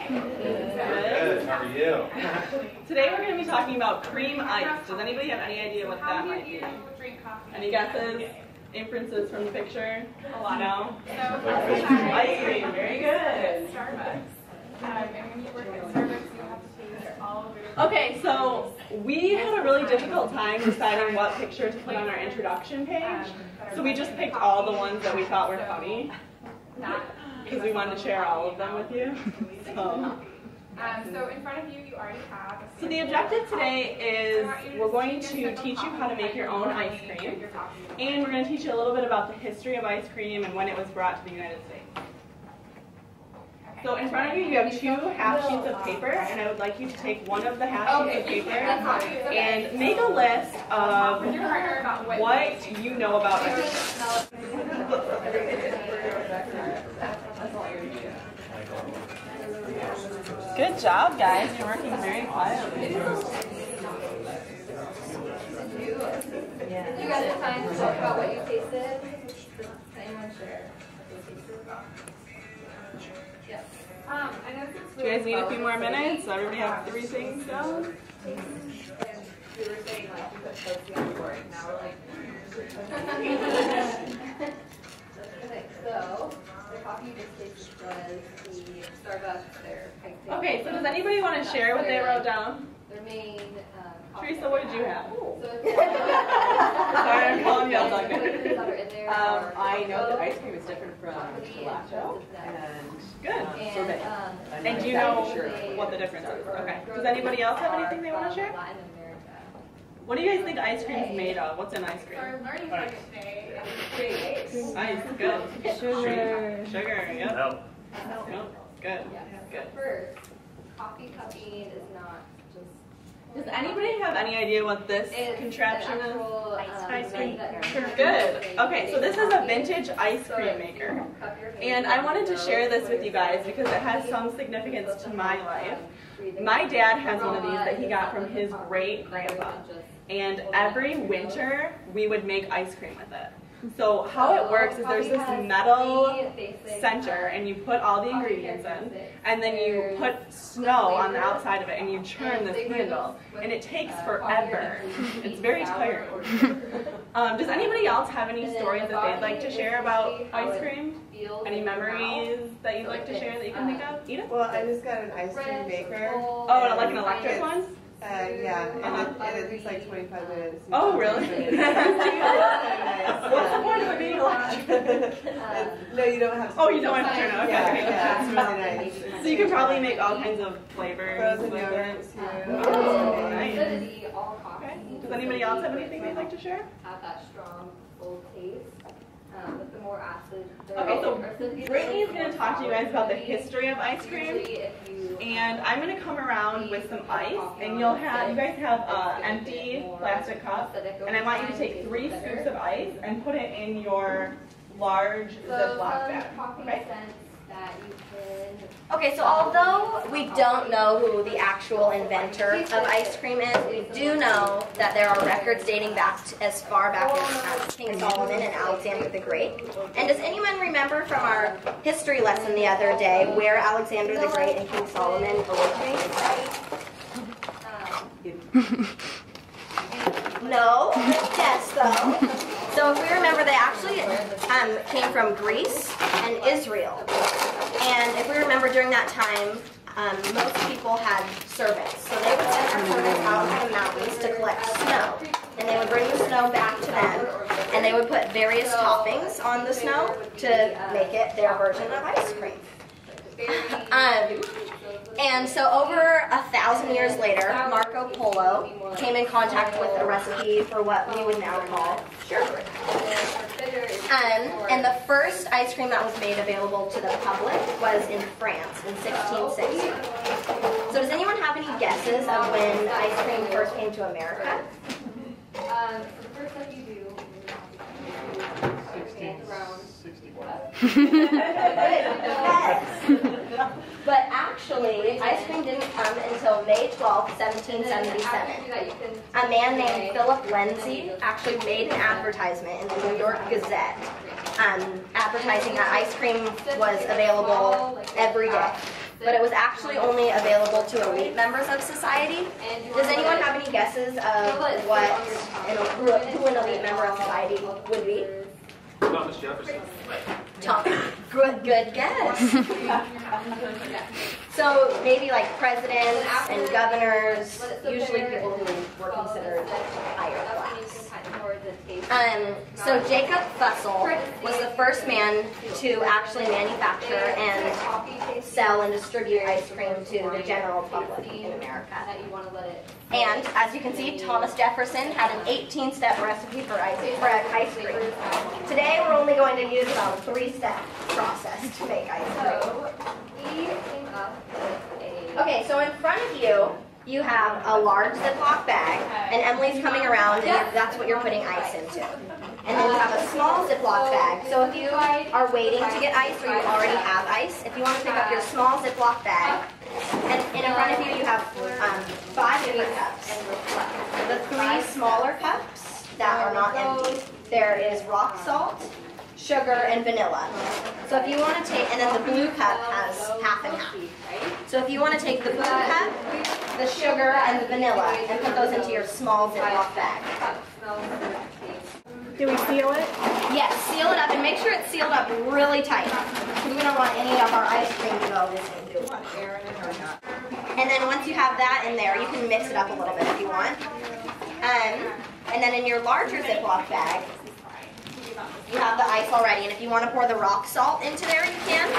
Good. How are you? Today we're going to be talking about cream ice. Does anybody have any idea what that might be? Any guesses? Inferences from the picture? A lot. No? Ice cream. Very good. Starbucks. And when you work at Starbucks, you have to taste all of your... Okay, so we had a really difficult time deciding what picture to put on our introduction page. So we just picked all the ones that we thought were funny, because we wanted to share all of them with you. So in front of you, you already have... So the objective today is we're going to teach you how to make your own ice cream, and we're going to teach you a little bit about the history of ice cream and when it was brought to the United States. So in front of you, you have 2 half sheets of paper, and I would like you to take one of the half sheets of paper and make a list of what you know about ice cream. Good job, guys. You're working very quietly. You guys have time to talk about what you tasted? Does anyone share what they tasted? Yes. Do you guys need a few more minutes? So everybody have 3 things down? We were saying like we put toasty on board, now we're like. Okay, so the coffee you just tasted was the Starbucks, their pink. Okay, so does anybody want to share what they wrote down? Their main. Teresa, what did you have? So Sorry, I'm calling you out like I know that ice cream is different from gelato and Good. sorbet. And do you know what the difference is? Okay. Does anybody else have anything they want to share? What do you guys think ice cream is made of? What's in ice cream? Our learning target today is Ice, good. Sugar. Sugar, yep. No. Nope. Good. Good. First, coffee cupping is not just. Does anybody have any idea what this contraption is? Ice cream. Good. Okay, so this is a vintage ice cream maker. And I wanted to share this with you guys because it has some significance to my life. My dad has one of these that he got from his great-grandpa. And every winter, we would make ice cream with it. So how it works is there's this metal center, and you put all the ingredients in, and then you put snow on the outside of it, and you churn this handle, and it takes forever. It's very tiring. Does anybody else have any stories that they'd like to share about ice cream? Any memories that you'd like to share that you can think of? Edith? Well, I just got an ice cream maker. Oh, like an electric one? Yeah, and it takes like 25 minutes. Oh, really? What's the point of it being electric? No, you don't have to. Oh, you don't have to turn it. Okay. Yeah, it's really nice. So you can probably make all kinds of flavors Frozen with it. yogurts, too. Oh, nice. Okay. Does anybody else have anything they'd like to share? Have that strong, full taste. With the more acid. Okay, so Brittany is going to talk to you guys about the history of ice cream, and I'm going to come around with some ice, and you guys have empty plastic cup, and I want you to take 3 scoops of ice and put it in your large Ziploc bag. Okay? Okay, so although we don't know who the actual inventor of ice cream is, we do know that there are records dating back to as far back as King Solomon and Alexander the Great. And does anyone remember from our history lesson the other day where Alexander the Great and King Solomon originated? No? Yes, though. So if we remember, they actually came from Greece and Israel. And if we remember, during that time, most people had servants. So they would send their servants out to the mountains to collect snow. And they would bring the snow back to them, and they would put various toppings on the snow to make it their version of ice cream. And so over 1,000 years later, Marco Polo came in contact with a recipe for what we would now call sherbet. And the first ice cream that was made available to the public was in France in 1660. So does anyone have any guesses of when ice cream first came to America? The first step you do around 1661. Yes. But actually, ice cream didn't come until May 12, 1777. A man named Philip Lindsay actually made an advertisement in the New York Gazette advertising that ice cream was available every day. but it was actually only available to elite members of society. Does anyone have any guesses of who an elite member of society would be? Thomas Jefferson. Good guess. So maybe like presidents and governors, usually people who were considered higher class. So Jacob Fussell was the first man to actually manufacture and sell and distribute ice cream to the general public in America. And as you can see, Thomas Jefferson had an 18-step recipe for ice cream. Today we're only going to use about a 3-step process to make ice cream. Okay, so in front of you, you have a large Ziploc bag, and Emily's coming around, and that's what you're putting ice into. And then you have a small Ziploc bag. So if you are waiting to get ice or you already have ice, if you want to pick up your small Ziploc bag, and in front of you, you have 5 different cups. The 3 smaller cups that are not empty, there is rock salt, sugar, and vanilla. So if you want to take, and then the blue cup has half and half. So if you want to take the blue cup, the sugar, and the vanilla, and put those into your small Ziploc bag. Do we seal it? Yes, seal it up, and make sure it's sealed up really tight, because we don't want any of our ice cream to go missing. And then once you have that in there, you can mix it up a little bit if you want. And then in your larger Ziploc bag, you have the ice already, and if you want to pour the rock salt into there, you can.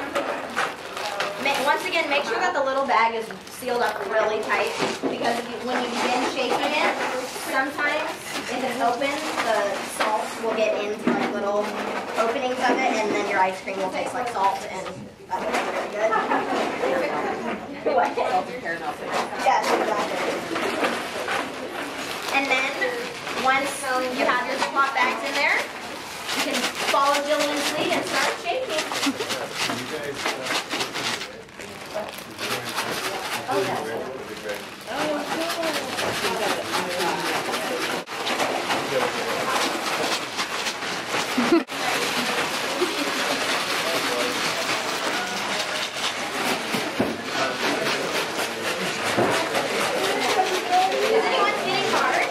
Once again, make sure that the little bag is sealed up really tight, because when you begin shaking it, sometimes if it's open, the salt will get into like little openings of it, and then your ice cream will taste like salt, and that will be really good. What? Yes, exactly. And then, once you have your Ziploc bags in there, you can follow Jillian's lead and start shaking. Is anyone getting hard?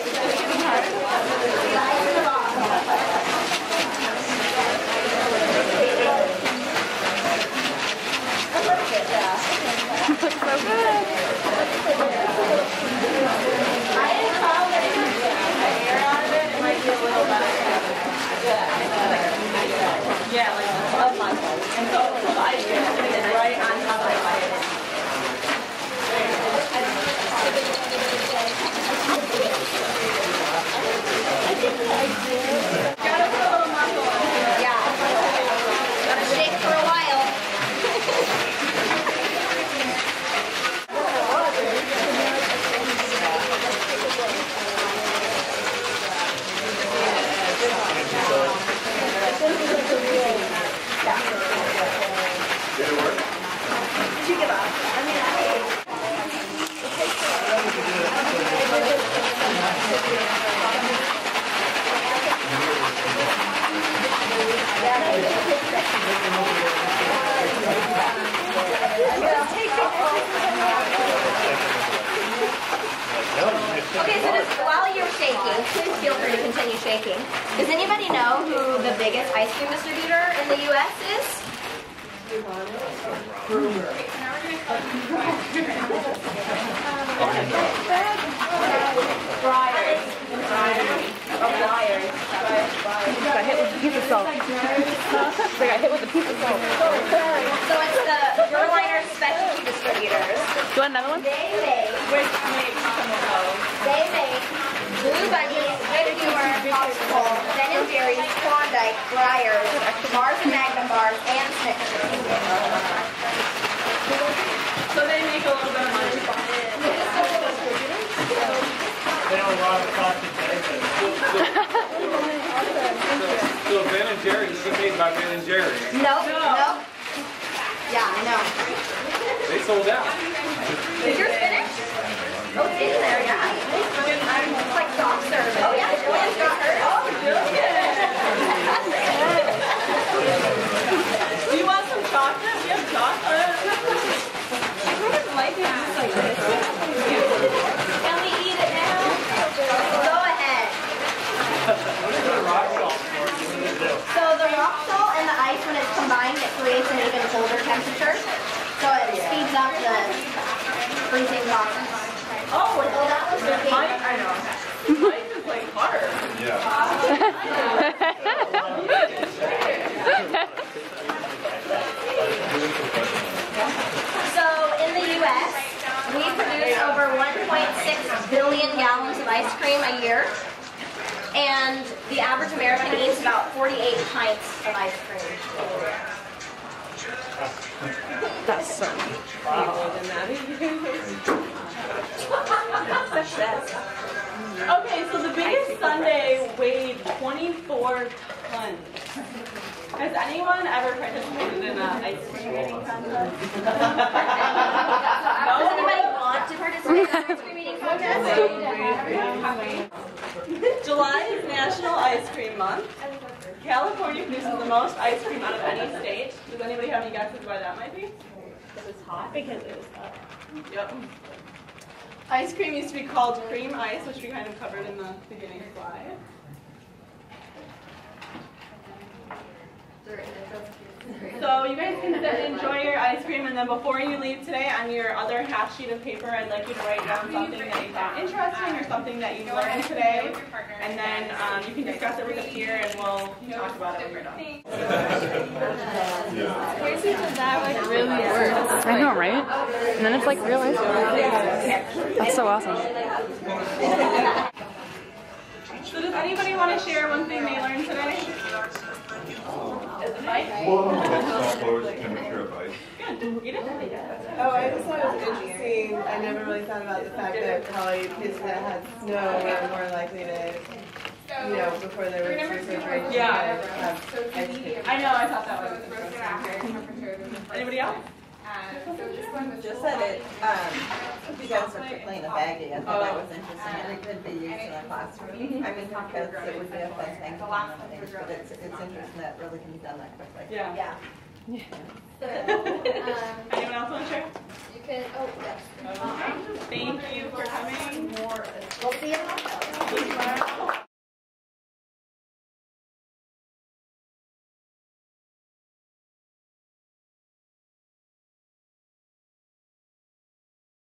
Yeah, like of my phone. And so the ice cream is going to get right on top of my fire. Gotta put a little muscle on it. Yeah. Gotta shake for a while. Did you give up? I mean, Okay, so just while you're shaking, please feel free to continue shaking. Does anybody know who the biggest ice cream distributor in the U.S. is? Got hit with a piece of salt. They got hit with a piece of salt. So it's the Berliner Specialty Distributors. Do you want another one? They make Blue Bunnies, Good Humor, Popsicle, Ben & Jerry's, Klondike, Breyers, Mars and Magnum bars, and Snickers. So they make a little bit of money. They have a lot of plastic bags. So Ben & Jerry's is made by Ben & Jerry's. Nope. Yeah, I know. They sold out. Is yours finished? Oh, it's in there, yeah. It's like soft serve. Oh, yeah, Julian's got hers. Oh, Julian. Do you want some chocolate? We have chocolate. freezing bottoms. Oh, that was the game. I know. Life is like hard. So in the U.S., we produce over 1.6 billion gallons of ice cream a year, and the average American eats about 48 pints of ice cream. That's so more than that. Okay, so the biggest sundae weighed 24 tons. Has anyone ever participated in an ice cream eating contest? Does anybody want to participate in an ice cream eating contest? July is National Ice Cream Month. California produces the most ice cream out of any state. Does anybody have any guesses why that might be? Because it's hot. Because it is hot. Yep. Ice cream used to be called cream ice, which we kind of covered in the beginning slide. So you guys can sit and enjoy your ice cream, and then before you leave today, on your other half sheet of paper, I'd like you to write down something that you found interesting or something that you learned today, and then you can discuss it with us here, and we'll talk about it when you're done. Really works. I know, right? And then it's like real ice cream. That's so awesome. So does anybody want to share one thing they learned today? Is it Mike? Temperature of ice. Oh, I just thought it was interesting. I never really thought about the fact that probably kids that had snow were more likely to, you know, before there was refrigeration, Yeah. have ice cream. I know, I thought that was Anybody else? Just that it, you guys are playing a baggie. I thought that was interesting, and it could be used in a classroom. I mean, because it would be a fun thing to learn, but it's interesting that it really can be done that quickly. Yeah. So, Anyone else want to share? you can, oh, yes. Thank you for coming.